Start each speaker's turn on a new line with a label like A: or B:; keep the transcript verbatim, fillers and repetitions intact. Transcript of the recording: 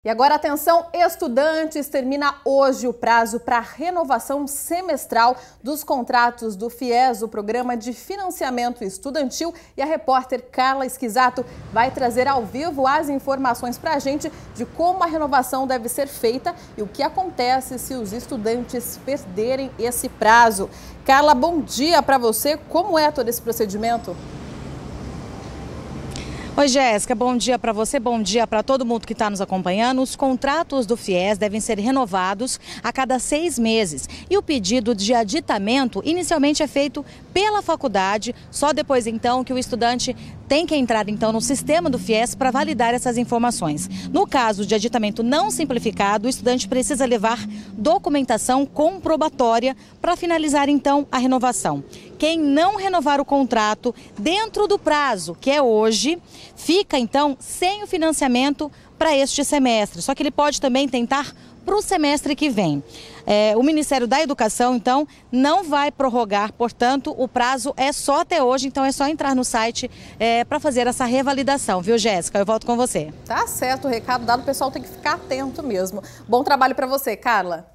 A: E agora atenção, estudantes, termina hoje o prazo para renovação semestral dos contratos do FIES, o Programa de Financiamento Estudantil, e a repórter Carla Esquisato vai trazer ao vivo as informações para a gente de como a renovação deve ser feita e o que acontece se os estudantes perderem esse prazo. Carla, bom dia para você. Como é todo esse procedimento?
B: Oi, Jéssica, bom dia para você, bom dia para todo mundo que está nos acompanhando. Os contratos do FIES devem ser renovados a cada seis meses e o pedido de aditamento inicialmente é feito pela faculdade, só depois então que o estudante tem que entrar então no sistema do FIES para validar essas informações. No caso de aditamento não simplificado, o estudante precisa levar documentação comprobatória para finalizar então a renovação. Quem não renovar o contrato dentro do prazo, que é hoje, fica então sem o financiamento para este semestre. Só que ele pode também tentar para o semestre que vem. É, o Ministério da Educação, então, não vai prorrogar, portanto, o prazo é só até hoje, então é só entrar no site é, para fazer essa revalidação, viu, Jéssica? Eu volto com você.
A: Tá certo, o recado dado, o pessoal tem que ficar atento mesmo. Bom trabalho para você, Carla.